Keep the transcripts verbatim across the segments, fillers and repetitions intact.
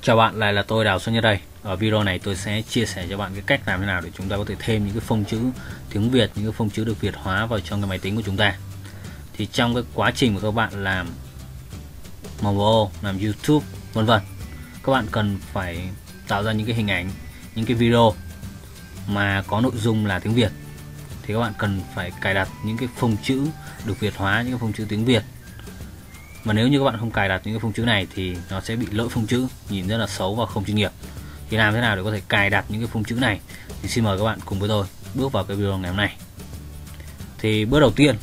Chào bạn, lại là tôi Đào Xuân Nhất đây. Ở video này tôi sẽ chia sẻ cho bạn cái cách làm thế nào để chúng ta có thể thêm những cái phông chữ tiếng Việt, những cái phông chữ được Việt hóa vào trong cái máy tính của chúng ta. Thì trong cái quá trình của các bạn làm Momo, làm YouTube, vân vân, các bạn cần phải tạo ra những cái hình ảnh, những cái video mà có nội dung là tiếng Việt. Thì các bạn cần phải cài đặt những cái phông chữ được Việt hóa, những cái phông chữ tiếng Việt. Mà nếu như các bạn không cài đặt những cái phông chữ này thì nó sẽ bị lỗi phông chữ, nhìn rất là xấu và không chuyên nghiệp. Thì làm thế nào để có thể cài đặt những cái phông chữ này thì xin mời các bạn cùng với tôi bước vào cái video ngày hôm nay. Thì bước đầu tiên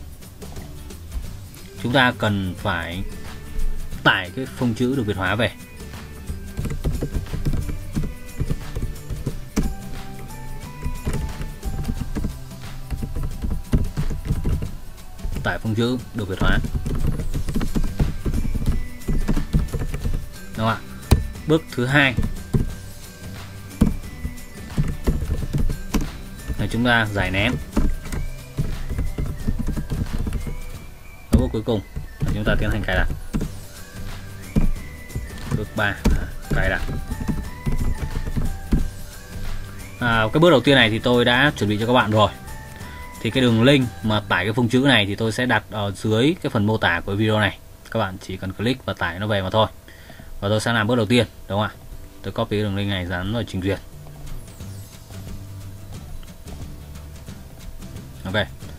chúng ta cần phải tải cái phông chữ được Việt hóa về. Tải phông chữ được Việt hóa. Đúng không ạ? Bước thứ hai là chúng ta giải nén. Và bước cuối cùng là chúng ta tiến hành cài đặt. Bước ba cài đặt. À, cái bước đầu tiên này thì tôi đã chuẩn bị cho các bạn rồi. Thì cái đường link mà tải cái phông chữ này thì tôi sẽ đặt ở dưới cái phần mô tả của video này. Các bạn chỉ cần click và tải nó về mà thôi. Và tôi sẽ làm bước đầu tiên, đúng không ạ? Tôi copy đường link này dán vào trình duyệt. Ok.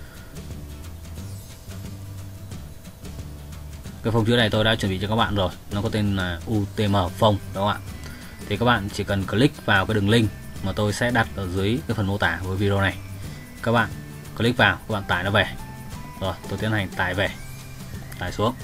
Cái phông chữ này tôi đã chuẩn bị cho các bạn rồi. Nó có tên là u tê em phông, đúng không ạ? Thì các bạn chỉ cần click vào cái đường link mà tôi sẽ đặt ở dưới cái phần mô tả của video này. Các bạn click vào, các bạn tải nó về. Rồi, tôi tiến hành tải về. Tải xuống.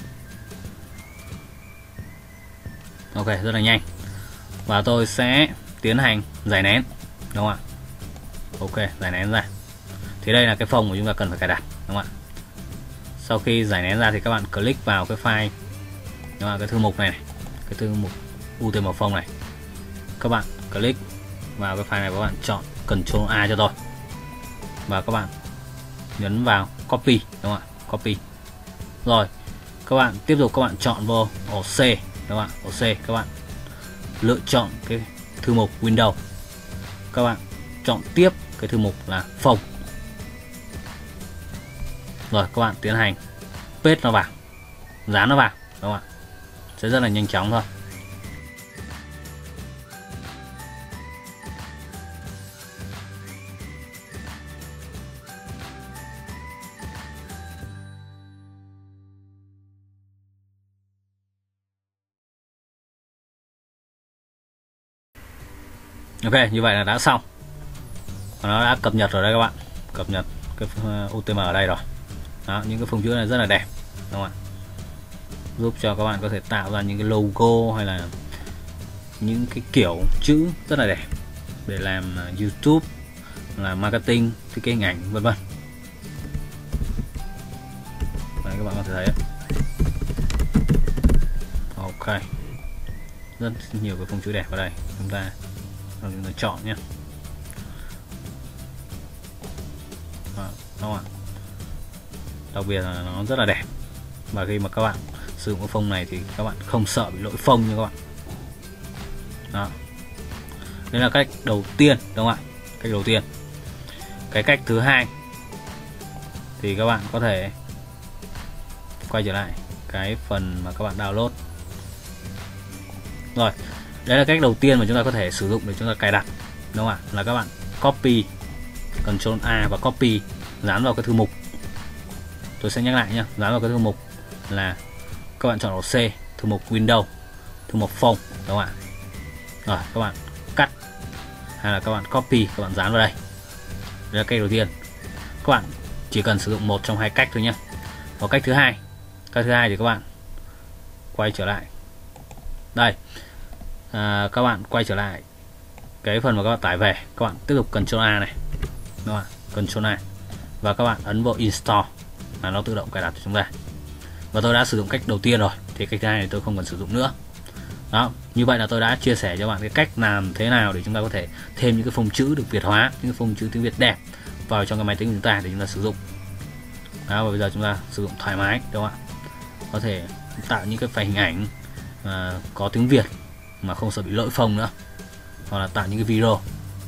Ok, rất là nhanh. Và tôi sẽ tiến hành giải nén, đúng không ạ? Ok, giải nén ra. Thì đây là cái phông mà chúng ta cần phải cài đặt, đúng không ạ? Sau khi giải nén ra thì các bạn click vào cái file, đúng không ạ? Cái thư mục này, này, cái thư mục u tê em phông này. Các bạn click vào cái file này và các bạn chọn Ctrl A cho tôi. Và các bạn nhấn vào copy, đúng không ạ? Copy. Rồi, các bạn tiếp tục các bạn chọn vô ổ C. Các bạn, ổ C các bạn lựa chọn cái thư mục Windows. Các bạn chọn tiếp cái thư mục là phông. Rồi các bạn tiến hành paste nó vào, dán nó vào, đúng không ạ? Sẽ rất là nhanh chóng thôi. Ok, như vậy là đã xong. Nó đã cập nhật rồi đây các bạn. Cập nhật cái u tê em ở đây rồi. Đó, những cái phông chữ này rất là đẹp, đúng không ạ? Giúp cho các bạn có thể tạo ra những cái logo hay là những cái kiểu chữ rất là đẹp để làm YouTube, làm marketing, thiết kế hình ảnh, vân vân. Đấy, các bạn có thể thấy. Ok. Rất nhiều cái phông chữ đẹp ở đây. Chúng ta chúng ta chọn nhé. Đó, đúng không ạ? Đặc biệt là nó rất là đẹp. Và khi mà các bạn sử dụng cái phông này thì các bạn không sợ bị lỗi phông nha các bạn. Đó. Đây là cách đầu tiên, đúng không ạ? Cách đầu tiên. Cái cách thứ hai thì các bạn có thể quay trở lại cái phần mà các bạn download. Rồi, đấy là cách đầu tiên mà chúng ta có thể sử dụng để chúng ta cài đặt, đúng không ạ? Là các bạn copy, Ctrl A và copy, dán vào cái thư mục. Tôi sẽ nhắc lại nhé, dán vào cái thư mục là các bạn chọn ổ C, thư mục Windows, thư mục phông, đúng không ạ? Rồi các bạn cắt hay là các bạn copy, các bạn dán vào đây. Đây là cách đầu tiên. Các bạn chỉ cần sử dụng một trong hai cách thôi nhé. Và cách thứ hai, cách thứ hai thì các bạn quay trở lại đây. À, các bạn quay trở lại cái phần mà các bạn tải về, các bạn tiếp tục Ctrl A này, đúng không ạ? Ctrl A và các bạn ấn vào Install là nó tự động cài đặt cho chúng ta. Và tôi đã sử dụng cách đầu tiên rồi, thì cách thứ hai thì tôi không cần sử dụng nữa. Đó, như vậy là tôi đã chia sẻ cho bạn cái cách làm thế nào để chúng ta có thể thêm những cái phông chữ được Việt hóa, những cái phông chữ tiếng Việt đẹp vào trong cái máy tính của chúng ta để chúng ta sử dụng. Đó, và bây giờ chúng ta sử dụng thoải mái, đúng không ạ? Có thể tạo những cái file hình ảnh à, có tiếng Việt mà không sợ bị lỗi phông nữa, hoặc là tạo những cái video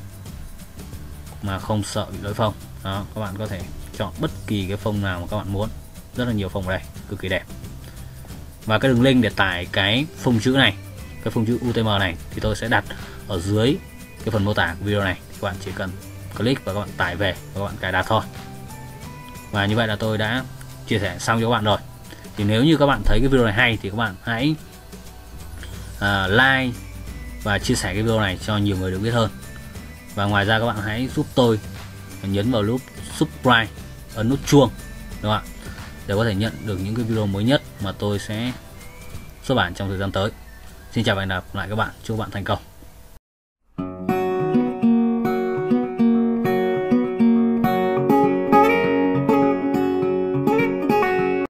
mà không sợ bị lỗi phông. Đó, các bạn có thể chọn bất kỳ cái phông nào mà các bạn muốn, rất là nhiều phông ở đây, cực kỳ đẹp. Và cái đường link để tải cái phông chữ này, cái phông chữ u tê em này thì tôi sẽ đặt ở dưới cái phần mô tả của video này. Các bạn chỉ cần click và các bạn tải về và các bạn cài đặt thôi. Và như vậy là tôi đã chia sẻ xong cho các bạn rồi. Thì nếu như các bạn thấy cái video này hay thì các bạn hãy uh, like và chia sẻ cái video này cho nhiều người được biết hơn. Và ngoài ra các bạn hãy giúp tôi nhấn vào nút subscribe, ấn nút chuông, đúng không ạ, để có thể nhận được những cái video mới nhất mà tôi sẽ xuất bản trong thời gian tới. Xin chào và hẹn gặp lại các bạn, chúc các bạn thành công.